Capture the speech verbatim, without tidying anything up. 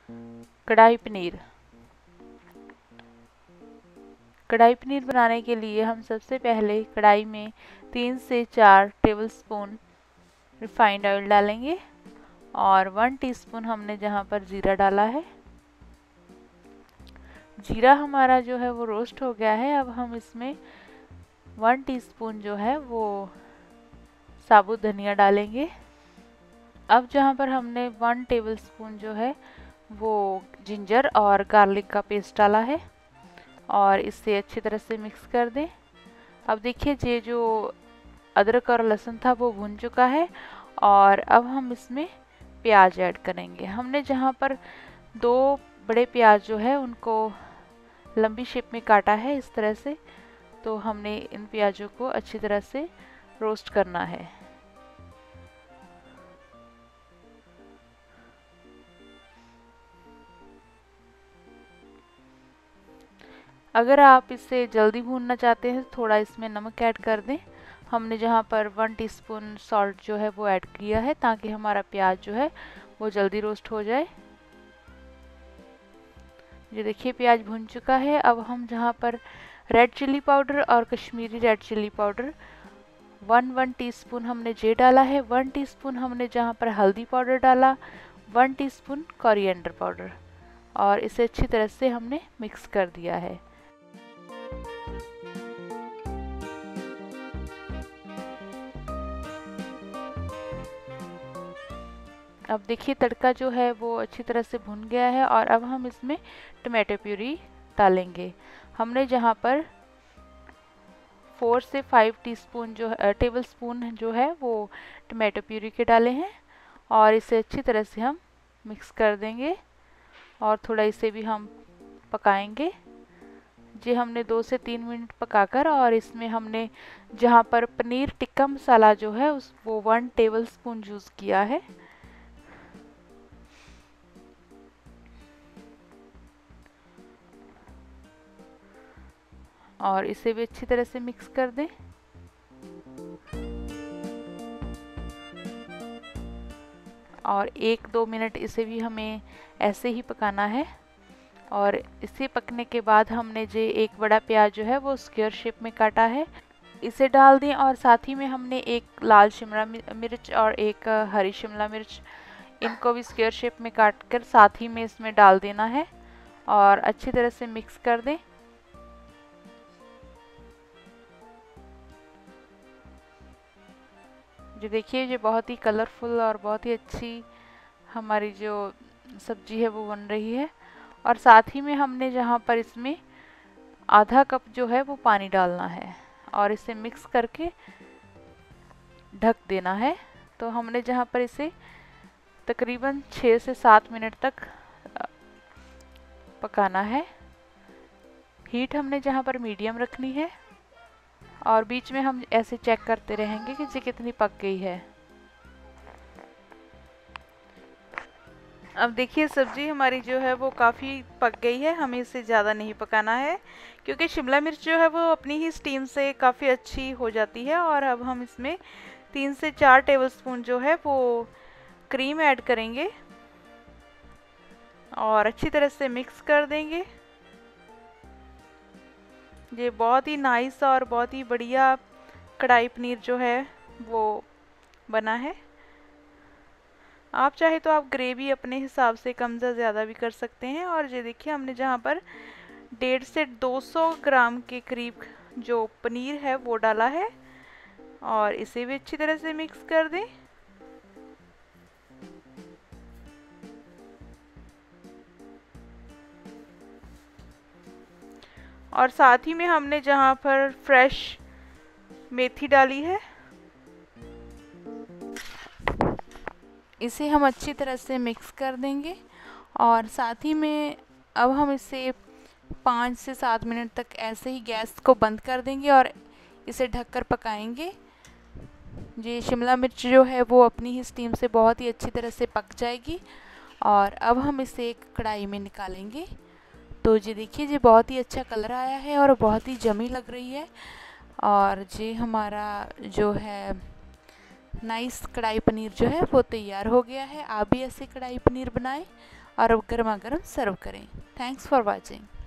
कढ़ाई पनीर। कढ़ाई पनीर बनाने के लिए हम सबसे पहले कढ़ाई में तीन से चार टेबलस्पून रिफाइंड ऑयल डालेंगे और वन टीस्पून हमने जहाँ पर जीरा डाला है। जीरा हमारा जो है वो रोस्ट हो गया है। अब हम इसमें वन टीस्पून जो है वो साबुत धनिया डालेंगे। अब जहाँ पर हमने वन टेबलस्पून जो है वो जिंजर और गार्लिक का पेस्ट डाला है और इससे अच्छी तरह से मिक्स कर दें। अब देखिए ये जो अदरक और लहसुन था वो भुन चुका है और अब हम इसमें प्याज ऐड करेंगे। हमने जहाँ पर दो बड़े प्याज जो है उनको लंबी शेप में काटा है इस तरह से, तो हमने इन प्याजों को अच्छी तरह से रोस्ट करना है। अगर आप इसे जल्दी भूनना चाहते हैं तो थोड़ा इसमें नमक ऐड कर दें। हमने जहाँ पर वन टीस्पून सॉल्ट जो है वो ऐड किया है ताकि हमारा प्याज जो है वो जल्दी रोस्ट हो जाए। ये देखिए प्याज भुन चुका है। अब हम जहाँ पर रेड चिल्ली पाउडर और Kashmiri red chilli powder one one teaspoon हमने जे डाला है। वन टीस्पून हमने जहाँ पर हल्दी पाउडर डाला, वन टीस्पून कोरिएंडर पाउडर, और इसे अच्छी तरह से हमने मिक्स कर दिया है। अब देखिए तड़का जो है वो अच्छी तरह से भुन गया है और अब हम इसमें टमाटो प्यूरी डालेंगे। हमने जहाँ पर फोर से फाइव टीस्पून जो टेबल स्पून जो है वो टमाटो प्यूरी के डाले हैं और इसे अच्छी तरह से हम मिक्स कर देंगे और थोड़ा इसे भी हम पकाएंगे। जी हमने दो से तीन मिनट पकाकर और इसमें हमने जहाँ पर पनीर टिक्का मसाला जो है उस वो वन टेबल स्पून यूज़ किया है। और इसे भी अच्छी तरह से मिक्स कर दें। और एक दो मिनट इसे भी हमें ऐसे ही पकाना है। और इसे पकने के बाद हमने जो एक बड़ा प्याज जो है वो स्क्वायर शेप में काटा है इसे डाल दें और साथ ही में हमने एक लाल शिमला मिर्च और एक हरी शिमला मिर्च, इनको भी स्क्वायर शेप में काट कर साथ ही में इसमें डाल देना है और अच्छी तरह से मिक्स कर दें। जो देखिए ये बहुत ही कलरफुल और बहुत ही अच्छी हमारी जो सब्जी है वो बन रही है। और साथ ही में हमने जहाँ पर इसमें आधा कप जो है वो पानी डालना है और इसे मिक्स करके ढक देना है। तो हमने जहाँ पर इसे तकरीबन छः से सात मिनट तक पकाना है। हीट हमने जहाँ पर मीडियम रखनी है और बीच में हम ऐसे चेक करते रहेंगे कि ये कितनी पक गई है। अब देखिए सब्जी हमारी जो है वो काफ़ी पक गई है, हमें इसे ज़्यादा नहीं पकाना है क्योंकि शिमला मिर्च जो है वो अपनी ही स्टीम से काफ़ी अच्छी हो जाती है। और अब हम इसमें तीन से चार टेबलस्पून जो है वो क्रीम ऐड करेंगे और अच्छी तरह से मिक्स कर देंगे। ये बहुत ही नाइस और बहुत ही बढ़िया कढ़ाई पनीर जो है वो बना है। आप चाहे तो आप ग्रेवी अपने हिसाब से कम या ज़्यादा भी कर सकते हैं। और ये देखिए हमने जहाँ पर डेढ़ से दो सौ ग्राम के करीब जो पनीर है वो डाला है और इसे भी अच्छी तरह से मिक्स कर दें। और साथ ही में हमने जहाँ पर फ्रेश मेथी डाली है इसे हम अच्छी तरह से मिक्स कर देंगे। और साथ ही में अब हम इसे पाँच से सात मिनट तक ऐसे ही गैस को बंद कर देंगे और इसे ढककर पकाएंगे। ये शिमला मिर्च जो है वो अपनी ही स्टीम से बहुत ही अच्छी तरह से पक जाएगी। और अब हम इसे एक कढ़ाई में निकालेंगे। तो ये देखिए ये बहुत ही अच्छा कलर आया है और बहुत ही जमी लग रही है। और ये हमारा जो है नाइस कढ़ाई पनीर जो है वो तैयार हो गया है। आप भी ऐसे कढ़ाई पनीर बनाएं और अब गर्मा गर्म सर्व करें। Thanks for watching.